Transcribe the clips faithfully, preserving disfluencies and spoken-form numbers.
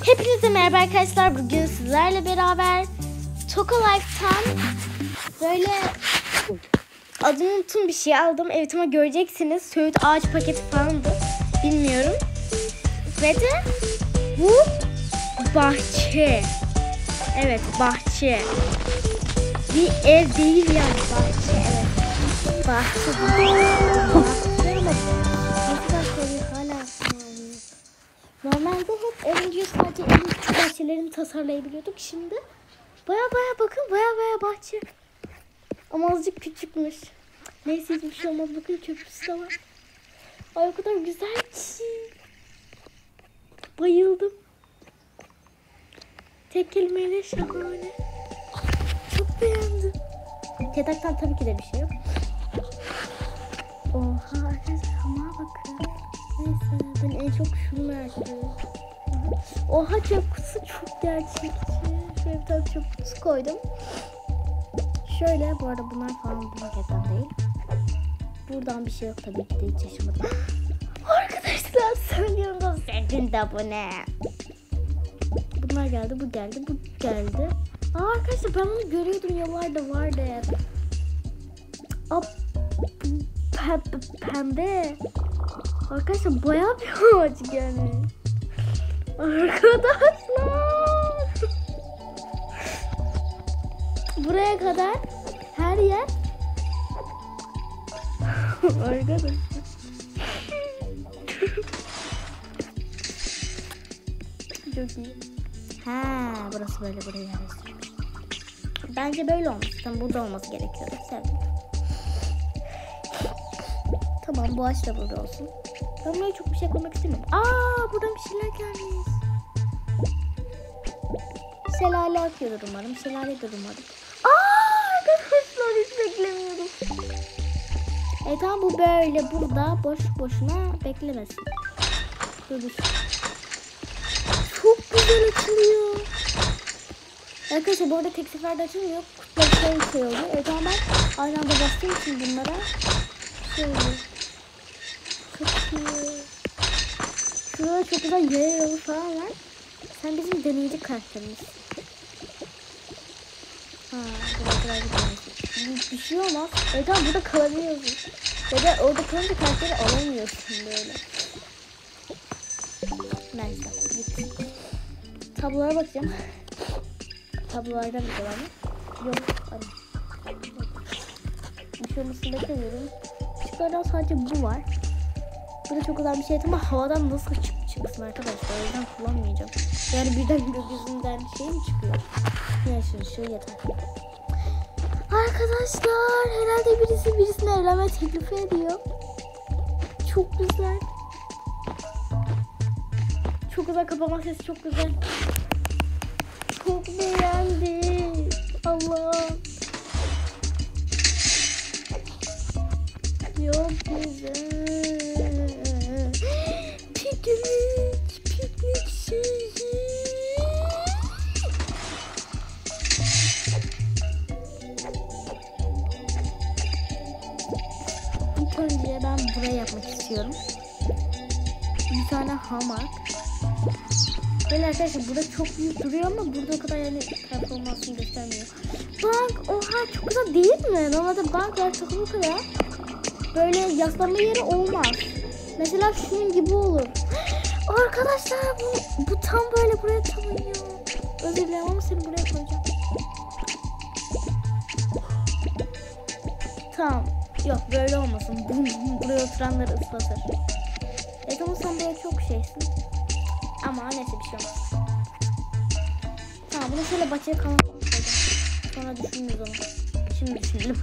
Hepinize merhaba arkadaşlar. Bugün sizlerle beraber Toka Life'tan böyle adını unuttum bir şey aldım. Evet ama göreceksiniz. Söğüt ağaç paketi falandı. Bilmiyorum. Ve de bu bahçe. Evet bahçe. Bir ev değil yani bahçe. Evet. Bahçe. Normalde hep önce sadece evin küçük bahçelerini tasarlayabiliyorduk. Şimdi baya baya bakın baya baya bahçe. Ama azıcık küçükmüş. Neyse hiçbir şey olmaz. Bakın köprüsü de var. Ay o kadar güzel ki. Bayıldım. Tek kelimeyle şahane. Çok beğendim. Yataktan tabii ki de bir şey yok. Oha arkadaşlar hamağa bakın. Neyse ben en çok şunu merak ediyorum. Oha çöp kutusu çok gerçekçi. Şöyle bir tane çöp kutusu koydum. Şöyle bu arada bunlar falan bu paketten değil. Buradan bir şey yok tabii ki de hiç yaşamadım. Arkadaşlar söylüyorum da sevdim de bu ne? Bunlar geldi, bu geldi, bu geldi. Aa arkadaşlar ben bunu görüyordum yıllarda vardı hep. Aa, pembe. Arkadaşlar bayağı bir ağaç yani. Arkadaşlar. Buraya kadar her yer. Arkadaşlar. Çok iyi. Ha, burası böyle buraya yerleştirmiş. Bence böyle olmuş. Tam burada olması gerekiyor. Sevdim. Tamam bu ağaç da burada olsun. Ben buraya çok bir şey koymak istemiyorum. Aa buradan bir şeyler gelmiş. Şelale akıyordur umarım. Şelaledir umarım. Aa arkadaşlar hiç beklemiyordum. E tamam bu böyle burada boş boşuna beklemesin. Dur. Çok güzel açılıyor. Arkadaşlar bu arada tek seferde açılmıyor. Kutları şey oluyor. E tamam ben aynı anda bastığım için bunlara şöyle. Çok iyi. Şurada çok güzel yaya yolu falan var. Sen bizim deneyici karakterimiz. Ha, burada bir, bir şey olmaz. Evet tamam burada kalabiliyorsun. Ya da orada kalınca karakteri alamıyorsun böyle. Neyse. Tablolara bakacağım. Tablolardan bir devam mı? Yok. Hadi. Bir şey olmasını beklemiyorum. Küçüklerden sadece bu var. Bu da çok güzel bir şey ama havadan nasıl çık çıksın arkadaşlar. O yüzden kullanmayacağım. Yani birden gökyüzünden şey mi çıkıyor? Neyse şu yeter. Arkadaşlar herhalde birisi birisine evlenme teklifi ediyor. Çok güzel. Çok güzel kapama sesi çok güzel. Çok beğendim. Allah. Çok güzel. Piknik, piknik şeyi. İlk önce ben buraya yapmak istiyorum. Bir tane hamak. Böyle arkadaşlar burada çok büyük duruyor ama burada o kadar yani performansını göstermiyor. Bank oha çok güzel değil mi? Normalde banklar takımı kadar böyle yaslanma yeri olmaz. Mesela şunun gibi olur. Arkadaşlar bu, bu tam böyle buraya tam uyuyor. Özür dilerim ama seni buraya koyacağım. Tamam. Yok böyle olmasın. Buraya oturanları ıslatır. Evet ama sen böyle çok şeysin. Ama neyse bir şey olmaz. Tamam bunu şöyle bahçeye kalan koyacağım. Sonra düşünürüz onu. Şimdi düşünelim.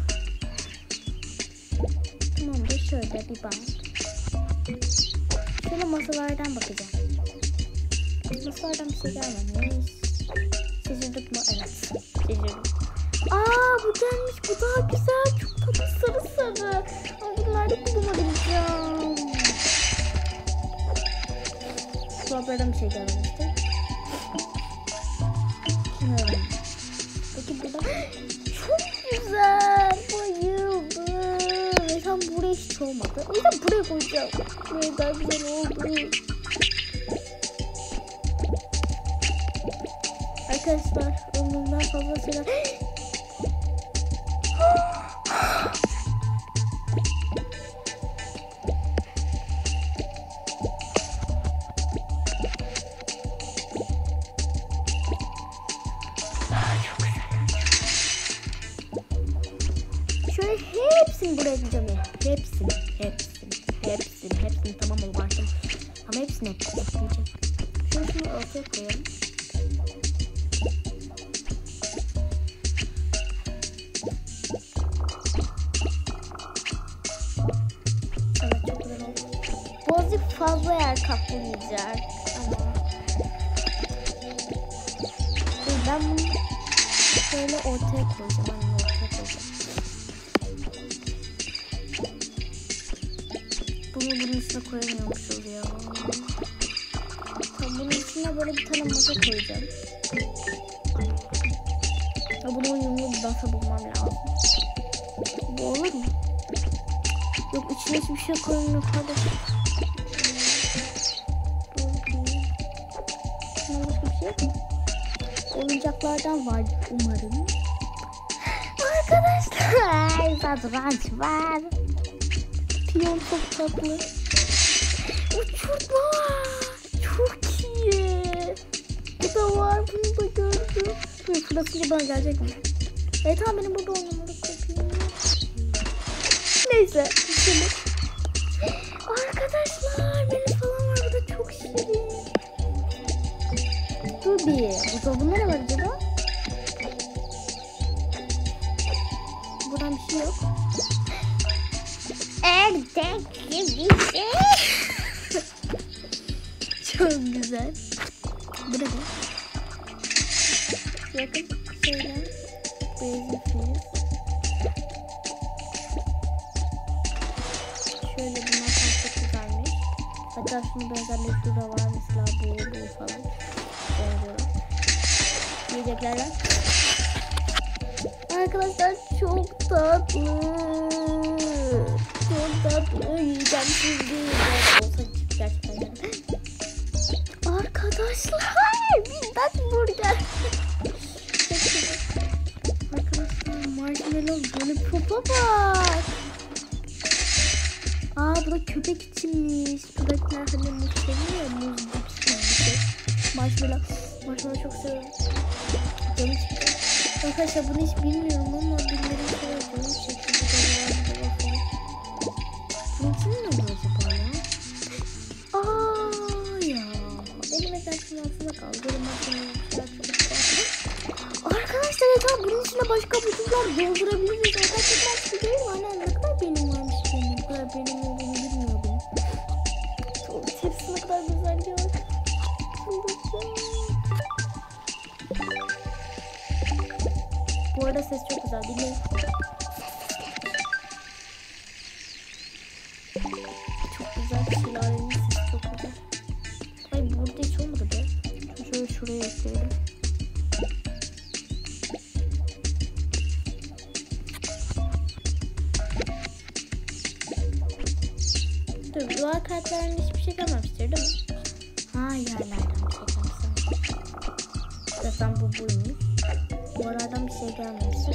Tamamdır şöyle bir bank. Şöyle masalardan bakacağım. Masalardan bir şey gelmemiş. Şaşırdık mı? Evet. Şaşırdım. Aa bu gelmiş. Bu daha güzel. Çok tatlı sarı sarı. Ama bunları kullanabileceğim. Dolaplardan bir şey gelmemişti. Evet. Peki burada çok güzel. Bayıldım. Ve tam buraya hiç olmadı. O yüzden buraya koyacağım. Buraya daha güzel oldu. Arkadaşlar ömrümden fazla şeyler. Şöyle hepsini buraya gideceğim ya. Hepsini, hepsini, hepsini, hepsini tamam mı başladım. Ama hepsini ekleyeceğim. Şunu şunu ortaya koyalım. Evet çok güzel oldu. Birazcık fazla yer kaplayacak ama. Ben bunu şöyle ortaya koyacağım. Hani ortaya koyacağım. Bunu bunun üstüne koyamıyormuşuz ya. Tamam, bunun içine böyle bir tane masa koyacağım. Ya bunu uyumlu bir masa bulmam lazım. Bu olur mu? Yok içine hiçbir şey koymuyor kardeşim. Şuna başka bir şey yok mu? Oyuncaklardan var umarım. Arkadaşlar satranç var. Piyon çok tatlı. Uçurtma var. Çok iyi. Bu da var. Bunu da gördüm. Böyle fırlatınca bana gelecek mi? Evet tamam benim burada oynamalı kopyam. Neyse. Şimdi. Arkadaşlar benim falan var. Bu da çok şirin. Dur bir. Buzdolabında ne var acaba? Buradan bir şey yok. Ördek gibi bir şey. Çok güzel. Burada. Yakın şeyler. Beyazıfız. Şöyle bunlar çok güzelmiş. Hatta şunu benzerleri şurada var. Mesela bu, bu falan. Benziyorlar. Yiyecekler var. Arkadaşlar çok tatlı. Çok tatlı. Yiyeceğim şimdi. Olsa gerçekten yani. Arkadaşlar bir burger. Arkadaşlar marshmallow lollipop'a bak. Aa bu da köpek içinmiş. Köpekler hani muz seviyor ya, muz cips gibi bir şey. Marshmallow. Marshmallow çok seviyorum. Canım çıktı. Arkadaşlar bunu hiç bilmiyorum ama birileri seviyor. Canım çıktı. Bunun için ne oluyor acaba ya? Aaa ya. Elime dersin altında kaldı. Benim aklımda bir şeyler çok. Arkadaşlar ya bunun içine başka buzlar doldurabiliriz. Arkadaşlar çok değil mi? Anne ne kadar benim varmış benim. Ne kadar benim olduğunu bilmiyordum. Çok tepsi ne kadar güzel diyor. Bu arada ses çok güzel dinleyin. Çok güzel bir şelalenin sesi çok güzel. Ay burada hiç olmadı be. Şöyle şuraya ekleyelim. Dur duvar kartlarında hiçbir şey kalmamıştır değil mi? Ha yerlerden bir şey kalmıştır. Zaten bu buymuş. Duvarlardan bir şey gelmemiştir.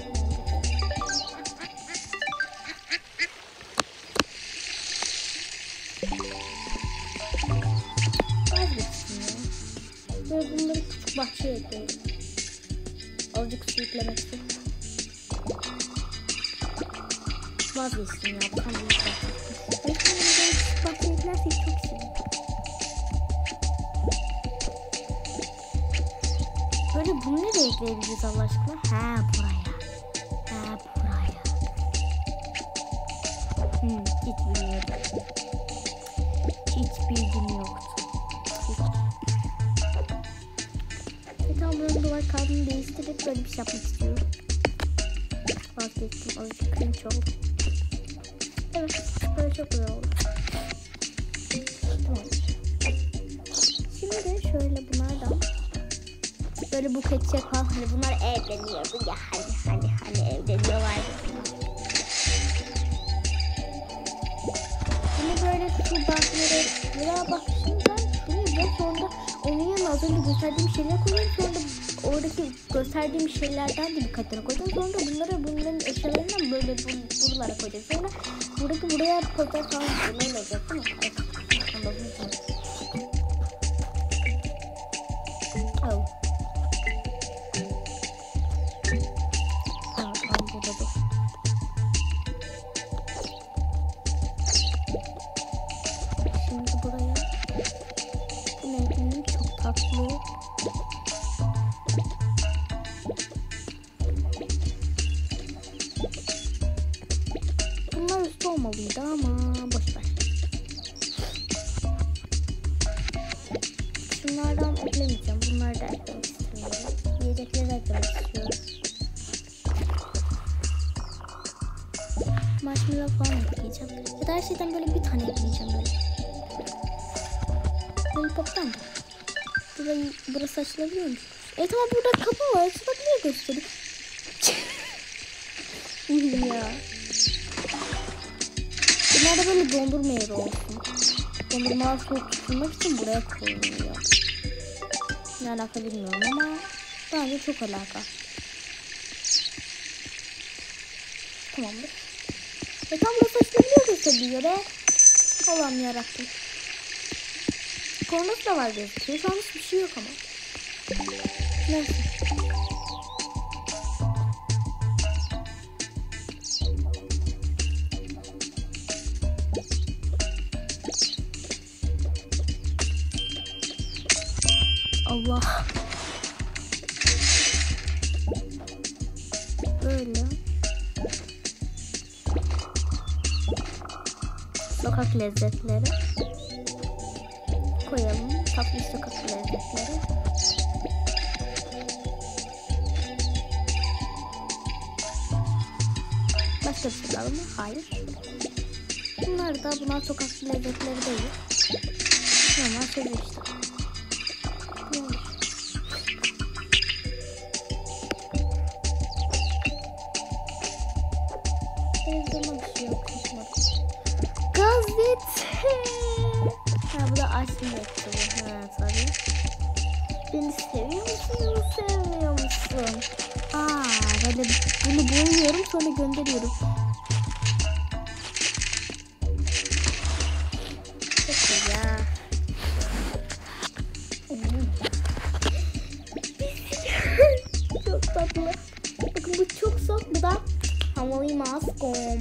Vazgeçtim ya. Böyle bunları küçük bahçeye ekleyelim. Azıcık su yüklemek için. Vazgeçtim ya. Bu tam büyük bahçe. Belki bunları küçük bahçeye eklersek çok sevinirim. Böyle bunu nereye ekleyebiliriz Allah aşkına? Ha buraya. Ha buraya. Hmm, hiç bilmiyorum. Hiç bilgim yoktu. Hiç. E tamam buranın duvar kağıdını değiştirip böyle bir şey yapmak istiyorum. Vazgeçtim. Azıcık cringe oldu. Evet. Böyle çok güzel oldu. Tamam. Şimdi de şöyle bunlardan böyle buket yapalım. Hani bunlar evleniyor ya. Hani hani hani evleniyorlar. Bunu böyle su bakları. Ya bak şimdi ben bunu ya sonra onun yanına az önce gösterdiğim şeyler koyuyorum. Sonra oradaki gösterdiğim şeylerden de birkaç tane koyacağım. Sonra bunları bunların eşyalarından böyle bur buralara koyacağız. Sonra buradaki buraya pazar falan böyle olacak değil mi? Oh. Evet, tam burada dur. Şimdi buraya bu meyvenin çok tatlı. Bunlar üstü olmalıydı ama boşver. Şunlardan eklemeyeceğim. Bunları da eklemek istemiyorum. Yiyecekleri eklemek istiyorum. Marshmallow falan ekleyeceğim. Ya da her şeyden böyle bir tane ekleyeceğim böyle. Lollipop'tan da. Burayı, burası açılabiliyormuş. Evet ama burada kapı var. Açılabiliyor gösteriyor. İyi ya. Bunlar da böyle dondurma yeri olsun. Dondurma soğuk tutulmak için buraya koyuluyor. Ne alaka bilmiyorum ama bence çok alaka. Tamamdır. E tam burası açılabiliyor gösteriyor be. Allah'ım yarabbim. Kornası da var gözüküyor. Şu an hiçbir şey yok ama. Neyse. Allah. Böyle. Sokak lezzetleri. Koyalım. Tatlı sokak lezzetleri. Başka bir şey var mı? Hayır. Bunlar da bunlar sokak lezzetleri değil. Normal şey işte. Ne olur. Televizyonda bir şey yok. Gazete. Ha bu da açtım bekliyor. Ha tabii. Beni seviyor musun? Sevmiyor musun? Aa böyle bunu boyuyorum sonra gönderiyorum. Çok iyi ya. Çok tatlı. Bakın bu çok soft. Bu da havalı maskom.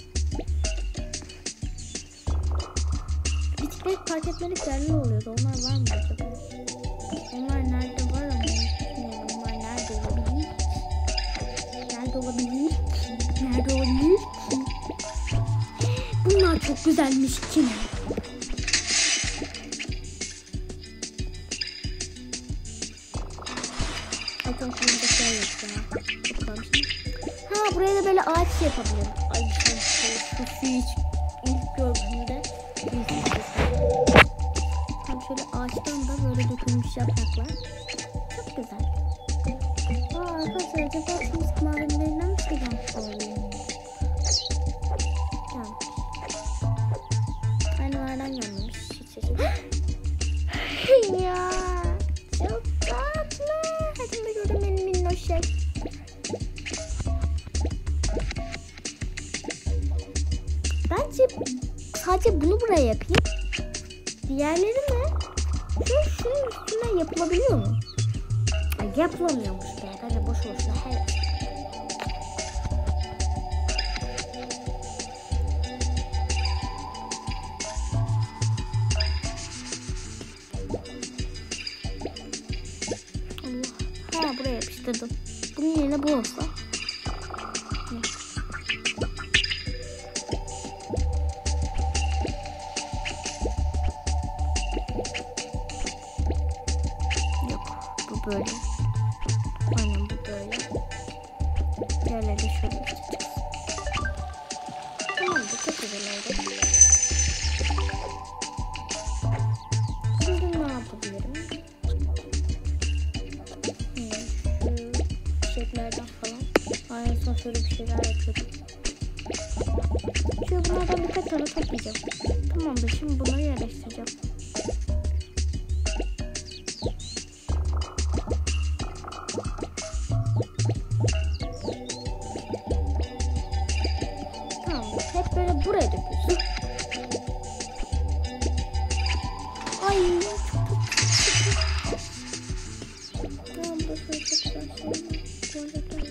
Bisiklet park etmelik yerler oluyordu. Onlar var mı acaba? Onlar nerede var ama bilmiyorum. Onlar nerede olabilir? Nerede olabilir? Nerede olabilir ki? Bunlar çok güzelmiş ki. Ay tam şurada şey yok ya. Ha buraya da böyle ağaç yapabilirim. Ay şu şu suyu hiç ilk gördüğümde tam şöyle ağaçtan da böyle dökülmüş yapraklar. Çok güzel. Aa arkadaşlar acaba müzik malzemelerinden mi şey gelmiş olabilir? Gelmiş. Aynalardan gelmemiş. Hiç şaşırdım. Ya çok tatlı. Hadi de gördüm benim minnoş şey. Bence sadece bunu buraya yapayım. Diğerleri mi? Şu şunun üstüne yapılabiliyor mu? Ay, yapılamıyormuş be. Bence boş boşuna her. Allah. Ha buraya yapıştırdım. Bunun yerine bu olsa. Böyle. Aynen bu böyle. Diğerleri de şöyle çıkacağız. Tamam da çok güzel oldu. Şimdi ne yapabilirim? Hmm, şu çiçeklerden falan. Aynen son şöyle bir şeyler yapıyordum. Şöyle bunlardan birkaç tane toplayacağım. Tamamdır şimdi bunları yerleştireceğim. buraya döküyorsun. Ay çok çok. Ya bu da şöyle çok güzel şey.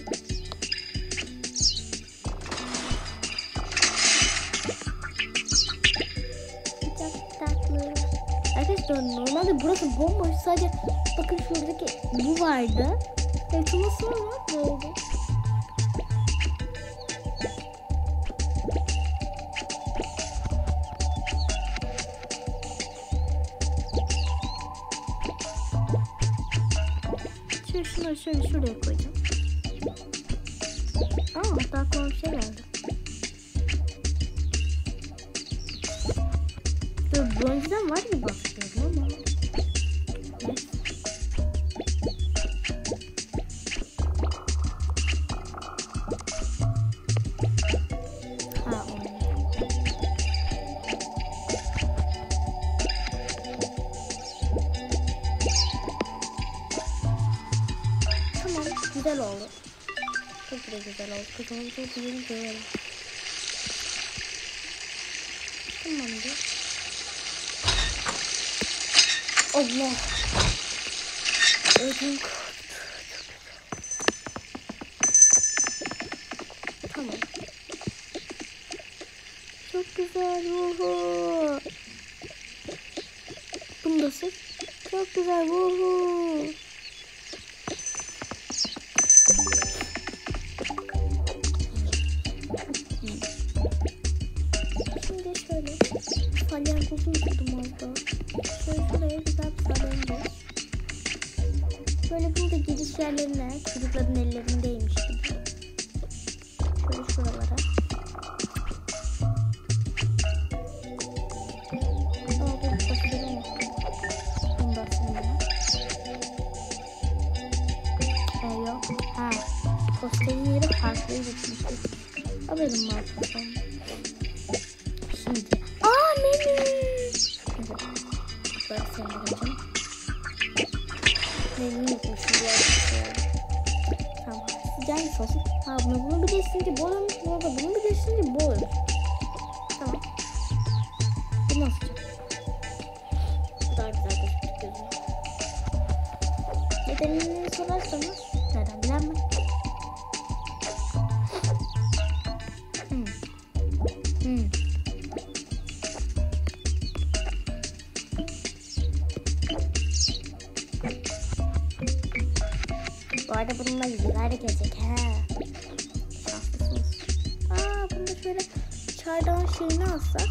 Çok tatlı. Arkadaşlar normalde burası bomboş. Sadece bakın şuradaki bu vardı. Evet ama sonra ne oldu? Şöyle şunları şöyle şuraya koyacağım. Aa hatta aklıma bir şey geldi. Dur bu önceden var gibi bakıyorum ama. Evet. Ha onu. Tamam güzel oldu. Çok da güzel oldu. Kızımın çok iyi güzel. Tamamdır. Allah. Ödüm koptu. Tamam. Çok güzel. Vuhu. Bunu da sık. Çok güzel. Vuhu. Şimdi şöyle salyangozunu tuttum az daha. Şöyle şuraya güzel bir salyangoz. Böyle bunu da giriş yerlerine çocukların ellerindeymiş gibi. Şöyle şuralara. Aa dur bakıyorum unuttum. Bunu da sonra. Ee yok. Ha. Posterin yeri farklı gitmiştik. Haberim var kafam. Şimdi. Aa menü. Evet. Böyle sendiririm. Menü yokmuşum diye düşünüyorum. Tamam. Sizce hangisi olsun? Ha bunu bunu bilirsin ki bol olmuş. Bunu da bunu bilirsin ki bol olmuş. Tamam. Bu nasıl? Bu daha güzel gözüküyor gözüme. Nedenini sorarsanız nereden bilemem. Hmm. Hmm. Bu arada bununla yüzüler de gelecek. He. Şanslısınız. Aa bunu da şöyle çardan şeyini alsak.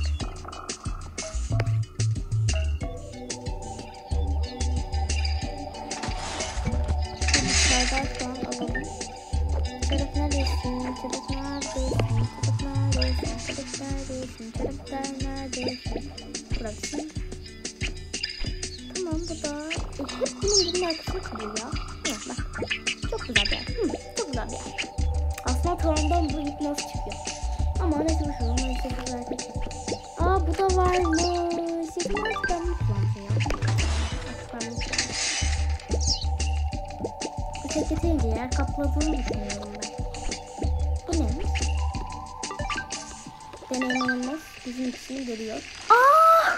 Çardan şu an alalım. Çarık neredesin? Çarık neredesin? Çarık neredesin? Çarık neredesin? Çarık neredesin? Bıraksın. Tamam bu da. E, hep bunun bunun arkasına kalıyor ya. Hı, bak. Çok güzel bir yer. Hı, çok güzel bir yer. Aslında tavandan bu ip nasıl çıkıyor? Ama neyse bu şu. Ama işte güzel bir şey. Aa bu da varmış. Yedim artık ben bunu kullanacağım ya. Artık ben bunu kullanacağım. Bu çeketince yer kapladığını düşünüyorum ben. Bu neymiş? Deneyim olmaz. Bizim için geliyor. Aa!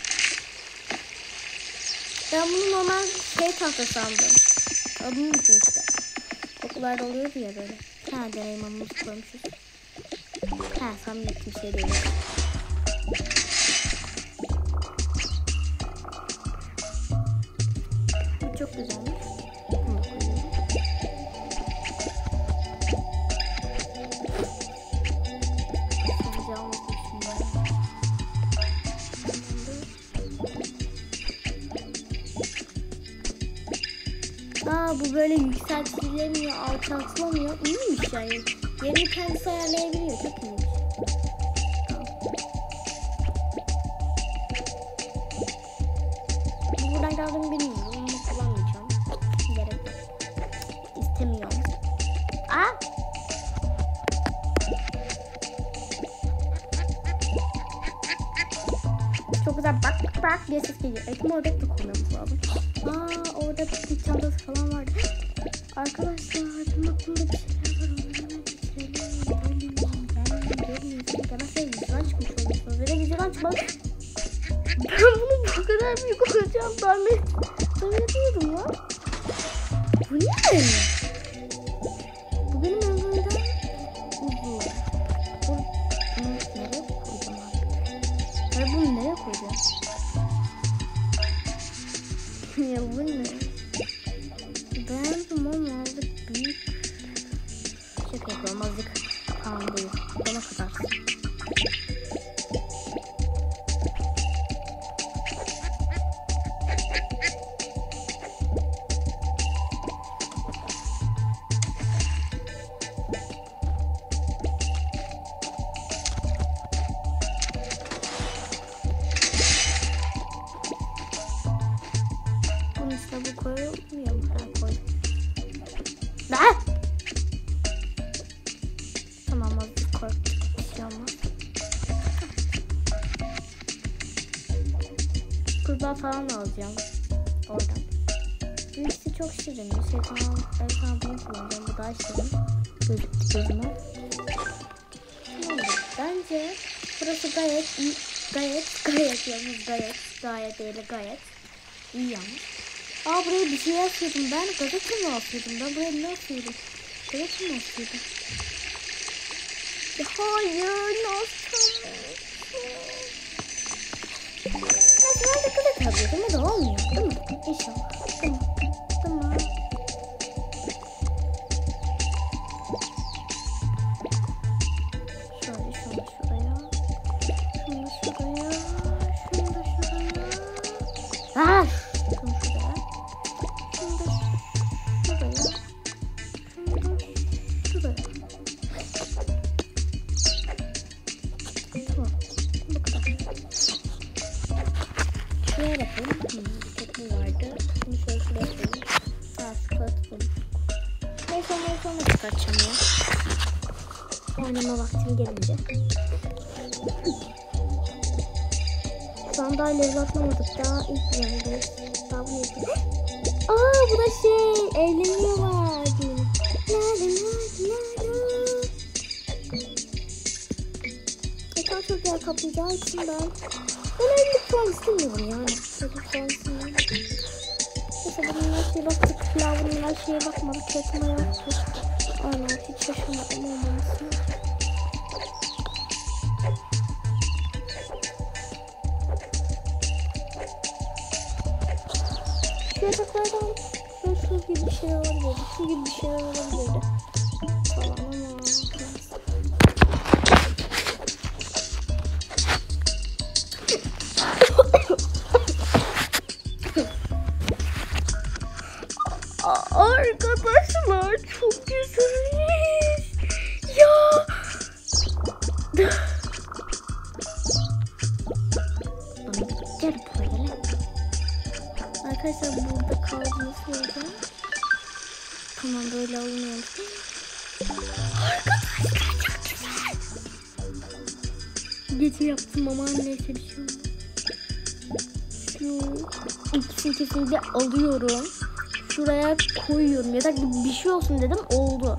Ben bunu normal şey tahta sandım. Adını unuttum işte. Okullarda oluyordu ya böyle. Ha deneyim anımızı koymuşuz. Ha sandım bir şey değil. Bu çok güzelmiş. Bunu da koyuyorum. Sancağı unutmuşum ya. Aa bu böyle yükseltilemiyor, alçaltılamıyor. İyiymiş yani. Yerini kendisi ayarlayabiliyor. Çok iyiymiş. Tamam. Bu buradan kaldığını bilmiyorum. Onu kullanmayacağım. Gerek yok. İstemiyorum. Aa! Çok güzel bak bak diye ses geliyor. Eğitim orada da kullanmamız lazım. Aa orada bir çantası falan vardı. Arkadaşlar benim aklımda bir şeyler var. Onları hemen geçelim. Gelin gelin gelin. Gelin gelin. Gelin tahmin tahmin ediyordum lan. Bu ne? Bu benim ömrümden uzun. Bu bunu nereye koyacağım abi? Hayır bunu nereye koyacağım? Ya bu ne? Beğendim ama azıcık büyük. Şaka yapıyorum azıcık. Tamam değil. Bana kadar. Bunun üstüne bu koyulmuyor mu? Ben koydum. Ah! Tamam azıcık koy. Bir şey olmaz. Kurbağa falan alacağım. Oradan. Bu ikisi çok şirin. Bir şey tamam. Ben sana bunu kullanacağım. Bu daha şirin. Gözüktü gözüme. Bence burası gayet iyi. Gayet gayet yalnız gayet. Gayet değil gayet. İyi yalnız. Aa buraya bir şey asıyordum ben. Gazete mi asıyordum? Ben buraya ne asıyordum? Gazete mi asıyordum? Ya hayır ne asıyordum? Neyse ben de gazete alıyordum. O da olmuyor değil mi? İnşallah. Tamam. Tamam. Şöyle şunu şuraya. Şunu şuraya. Şunu da şuraya. Ah! Şunu şuraya. Şunu da şuraya. Şunu da şuraya. Tamam. Bu kadar. Şuraya bakalım. Hmm, çok mu vardı? Bunu şöyle şuraya koyayım. Aa, sıkıntı buldum. Neyse onları sonra çıkartacağım ya. Oynama vaktim gelince. Sandalyeleri atlamadık. Daha ilk bölümdeyiz. Daha bunu yapıyoruz. Aa bu da şey. Eğleniyorlar. La la la la la. Ekran çok yer kaplayacağı için ben ben evlilik falan istemiyorum yani. Evlilik falan istemiyorum. Neyse bunun her şeye baktık. Lavunun her şeye bakmadık. Yatma yaptık. Aynen hiç şaşırmadım olmamasına. Şu yataklardan böyle şu gibi bir şeyler olabilirdi. Şu gibi bir şeyler olabilirdi. Falan ama arkadaşlar çok güzelmiş. Ya. Gel buraya. Arkadaşlar burada kaldığını söyleyeceğim. Tamam böyle alınıyor. Arkadaşlar çok güzel. Gece yaptım ama neyse bir şey oldu. Şu ikisini kesinlikle alıyorum. Şuraya koyuyorum. Yatak gibi bir şey olsun dedim. Oldu.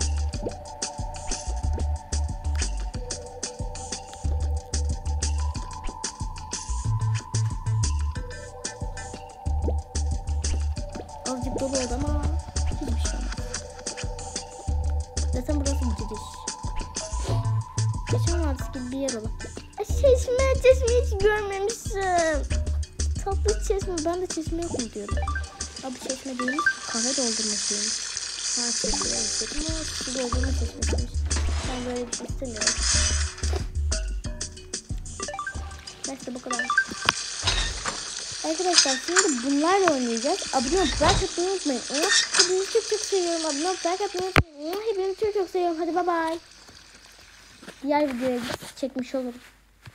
Azıcık dolu oldu ama hiçbir şey olmaz. Zaten burası giriş. Geçen vadisi gibi bir yer olur. Çeşme, çeşme hiç görmemişim. Tatlı çeşme. Ben de çeşme yok mu diyorum. Abi çeşme değilmiş. Kahve doldurmasıymış. Ha çeşme istedim ama su doldurma çeşmesiymiş. Ben böyle bir şey istemiyorum. Neyse bu kadar. Arkadaşlar şimdi bunlarla oynayacağız. Abone olup like atmayı unutmayın. Hepinizi çok çok seviyorum. Abone olup like atmayı unutmayın. Hepinizi çok çok seviyorum. Hadi bay bay. Diğer videoya çekmiş olurum.